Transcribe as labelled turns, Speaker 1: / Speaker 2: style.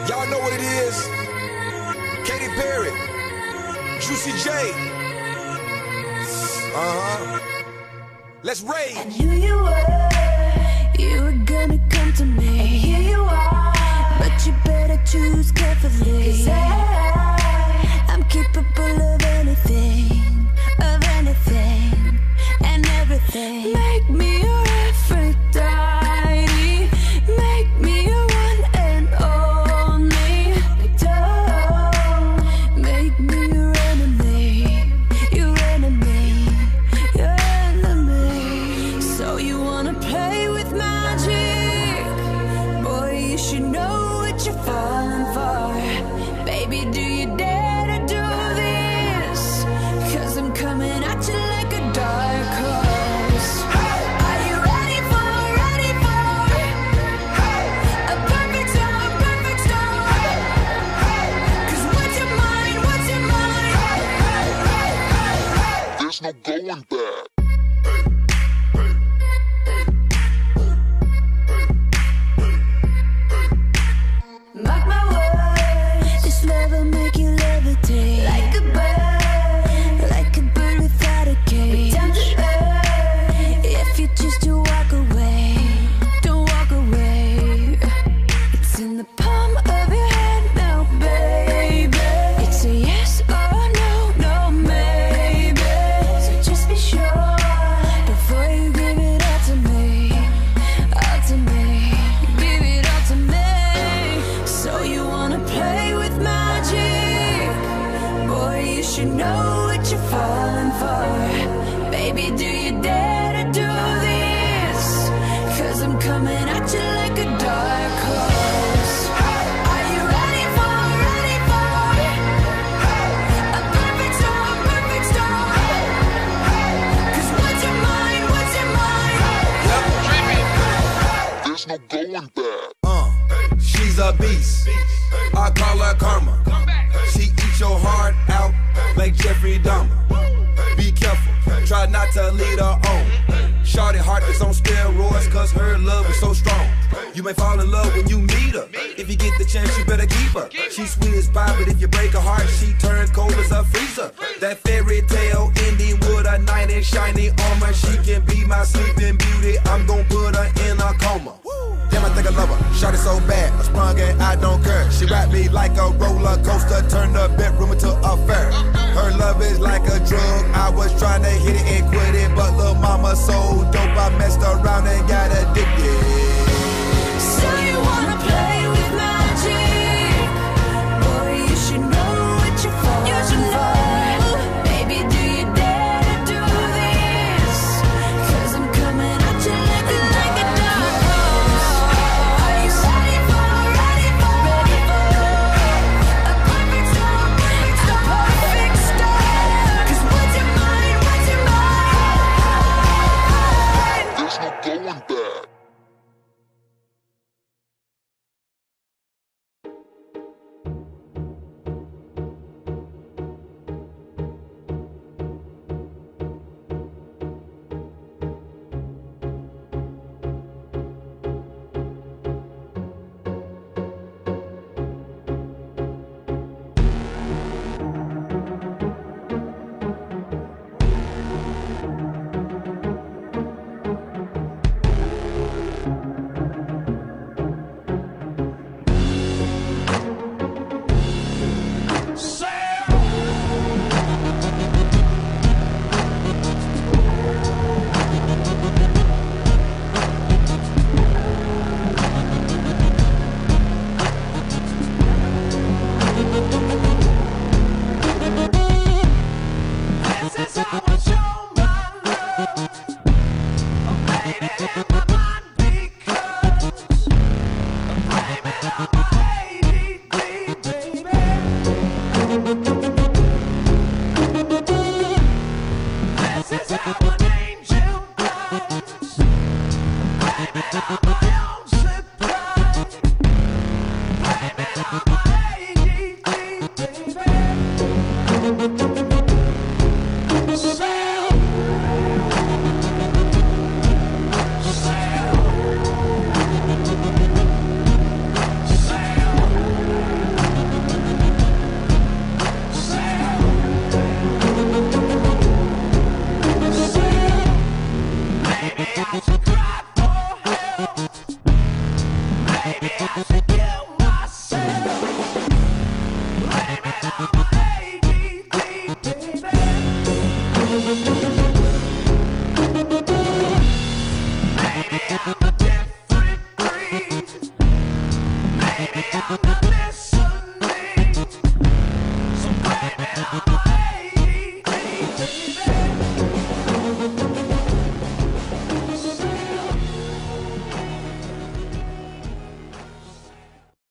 Speaker 1: Y'all know what it is. Katy Perry, Juicy J. Let's rage.
Speaker 2: I knew you were gonna come to me, and here you are. But you better choose carefully, 'cause I'm capable of anything, and everything. Make me your Aphrodite, make me your one and only. Don't make me your enemy, your enemy, your enemy. So you wanna play with magic? Boy, you should know what you're falling for. Baby, do you dare to do this? 'Cause I'm coming at you like a dark horse. Are you ready for a perfect storm, perfect storm? 'Cause what's your mind, what's your mind?
Speaker 3: There's no going back.
Speaker 2: Mark my words, this love will make you levitate like a bird without a cage. Down to earth, if you choose to walk away, don't walk away. It's in the palm of your hand now, baby. It's a yes or no, no maybe. So just be sure before you give it all to me, all to me. Give it all to me. So you wanna play with magic? Boy, you should know what you're falling for. Baby, do you dare to do this? 'Cause I'm coming at you like a dark horse. Are you ready for a perfect storm, perfect storm? 'Cause what's your mind, what's your mind?
Speaker 3: There's no going back.
Speaker 1: She's a beast. I call her karma. She eats your heart out like Jeffrey Dahmer. Be careful, try not to lead her on. Shorty heart is on steroids, 'cause her love is so strong. You may fall in love when you meet her. If you get the chance, you better keep her. She's sweet as pie, but if you break her heart, she turns cold as a freezer. That fairy tale ending with a knight in shiny armor. She can be my sleeping beauty. I'm gon' put her in a coma. Damn, I think I love her. Shorty so bad, I sprung and I don't care. She ride me like a roller coaster, turn the bedroom into a fair. Her love is like a drug. I was trying to hit it and quit it, but lil' mama so dope, I messed around and got addicted.
Speaker 2: So you wanna play with magic? Boy, you should know what you're falling for. Baby, do you dare to do this? 'Cause I'm coming at you like a dark horse. Are you ready for a perfect storm, perfect storm? 'Cause what's your mind, what's your mind?
Speaker 3: There's no going back.
Speaker 2: This is how an angel does.